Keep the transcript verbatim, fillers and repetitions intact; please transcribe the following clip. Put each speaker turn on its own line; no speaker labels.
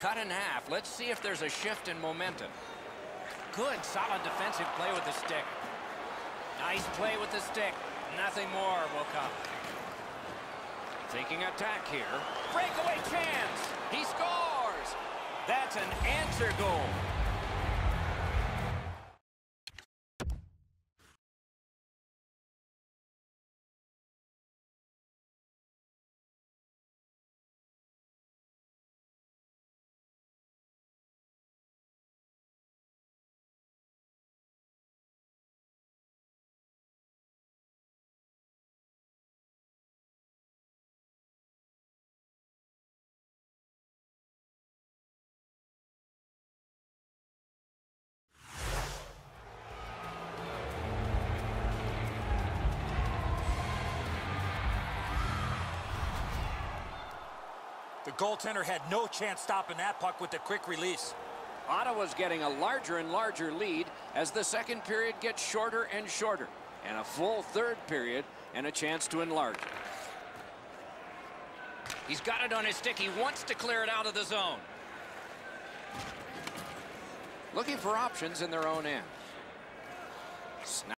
Cut in half. Let's see if there's a shift in momentum. Good, solid defensive play with the stick. Nice play with the stick. Nothing more will come. Thinking attack here. Breakaway chance. He scores. That's an answer goal.
The goaltender had no chance stopping that puck with the quick release.
Ottawa's getting a larger and larger lead as the second period gets shorter and shorter, and a full third period and a chance to enlarge it. He's got it on his stick. He wants to clear it out of the zone. Looking for options in their own end. Snap